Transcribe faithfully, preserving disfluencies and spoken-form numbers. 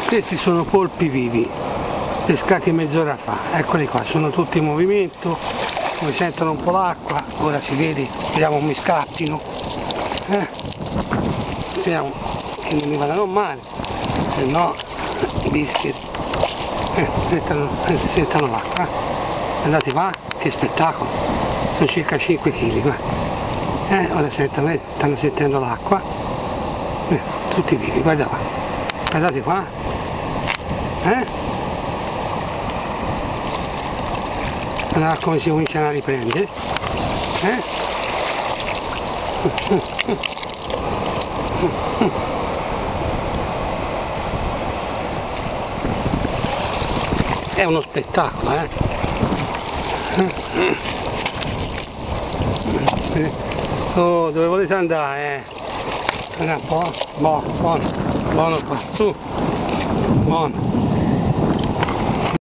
Questi sono polpi vivi, pescati mezz'ora fa, eccoli qua, sono tutti in movimento, come sentono un po' l'acqua, ora si vede, speriamo mi scappino, eh? Speriamo che non mi vadano male, se no i bischi eh, settano, eh, settano l'acqua, eh? Guardate qua, che spettacolo, sono circa cinque chili qua, eh? Ora sentono, eh, stanno sentendo l'acqua, eh, tutti vivi, guarda qua, guardate qua, eh? Guarda come si cominciano a riprendere, eh? È uno spettacolo, eh? Oh, dove volete andare, eh? Guarda un po', buono, buono, buono qua, su, buono.